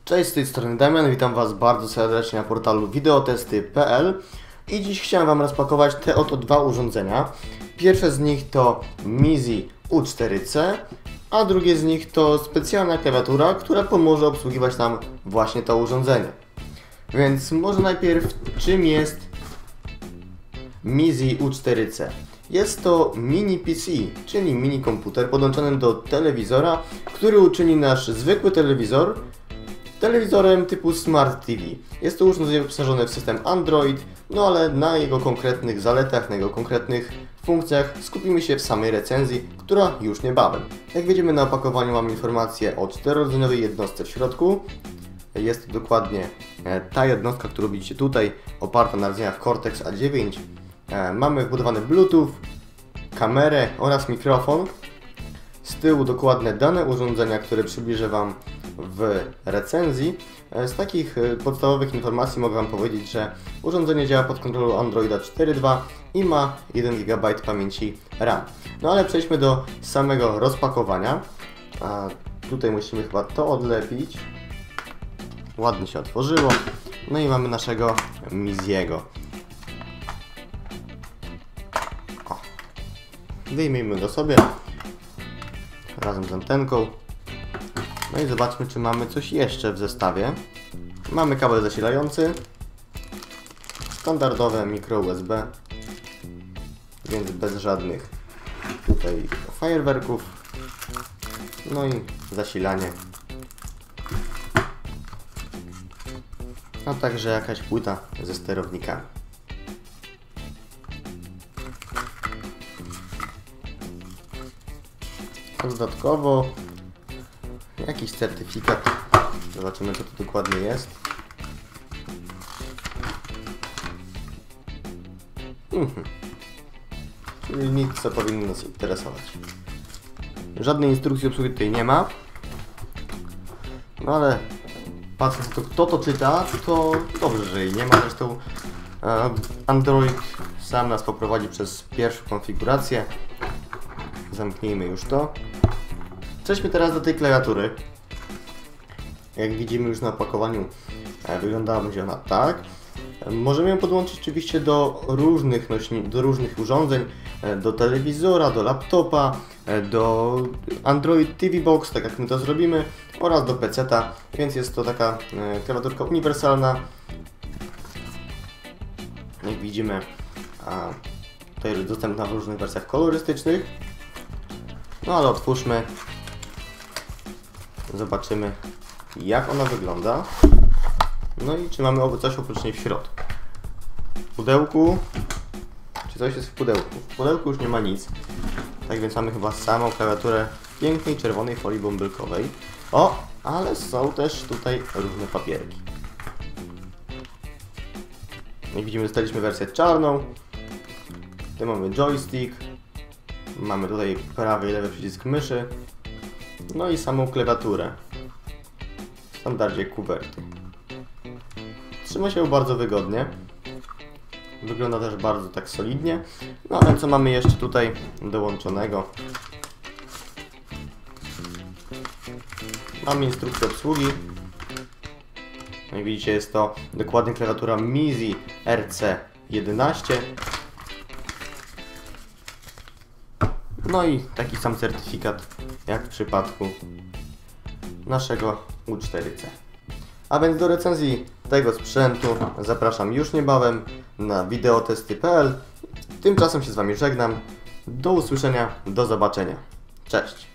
Cześć, z tej strony Damian, witam Was bardzo serdecznie na portalu videotesty.pl i dziś chciałem Wam rozpakować te oto dwa urządzenia. Pierwsze z nich to Mizi U4C, a drugie z nich to specjalna klawiatura, która pomoże obsługiwać nam właśnie to urządzenie. Więc może najpierw, czym jest Mizi U4C? Jest to mini PC, czyli mini komputer podłączony do telewizora, który uczyni nasz zwykły telewizorem typu Smart TV. Jest to urządzenie wyposażone w system Android, no ale na jego konkretnych zaletach, na jego konkretnych funkcjach skupimy się w samej recenzji, która już niebawem. Jak widzimy na opakowaniu, mamy informację o 4-rdzeniowej jednostce w środku. Jest to dokładnie ta jednostka, którą widzicie tutaj, oparta na rdzeniach Cortex A9. Mamy wbudowany Bluetooth, kamerę oraz mikrofon. Z tyłu dokładne dane urządzenia, które przybliżę Wam w recenzji. Z takich podstawowych informacji mogę Wam powiedzieć, że urządzenie działa pod kontrolą Androida 4.2 i ma 1 GB pamięci RAM. No ale przejdźmy do samego rozpakowania. Tutaj musimy chyba to odlepić. Ładnie się otworzyło. No i mamy naszego Miziego. Wyjmijmy go sobie razem z antenką. No i zobaczmy, czy mamy coś jeszcze w zestawie. Mamy kabel zasilający, standardowe mikro USB, więc bez żadnych tutaj fajerwerków. No i zasilanie, a także jakaś płyta ze sterownikami. A dodatkowo jakiś certyfikat. Zobaczymy, co to dokładnie jest. Czyli nic, co powinno nas interesować. Żadnej instrukcji obsługi tutaj nie ma. No ale patrząc na to, kto to czyta, to dobrze, że jej nie ma. Zresztą Android sam nas poprowadzi przez pierwszą konfigurację. Zamknijmy już to. Przejdźmy teraz do tej klawiatury. Jak widzimy już na opakowaniu, będzie ona tak. Możemy ją podłączyć oczywiście do różnych urządzeń, do telewizora, do laptopa, do Android TV Box, tak jak my to zrobimy, oraz do PC-ta, więc jest to taka klawiaturka uniwersalna. Jak widzimy, tutaj jest dostępna w różnych wersjach kolorystycznych. No ale otwórzmy. Zobaczymy, jak ona wygląda. No i czy mamy coś oprócz niej w środku. W pudełku. Czy coś jest w pudełku? W pudełku już nie ma nic. Tak więc mamy chyba samą klawiaturę w pięknej czerwonej folii bąbelkowej. O, ale są też tutaj różne papierki. Jak widzimy, dostaliśmy wersję czarną. Tutaj mamy joystick. Mamy tutaj prawy i lewy przycisk myszy. No i samą klawiaturę. W standardzie kuwerty. Trzyma się bardzo wygodnie. Wygląda też bardzo tak solidnie. No ale co mamy jeszcze tutaj dołączonego? Mamy instrukcję obsługi. No i widzicie, jest to dokładnie klawiatura Mizi RC11. No i taki sam certyfikat jak w przypadku naszego U4C. A więc do recenzji tego sprzętu zapraszam już niebawem na videotesty.pl. Tymczasem się z Wami żegnam. Do usłyszenia, do zobaczenia. Cześć!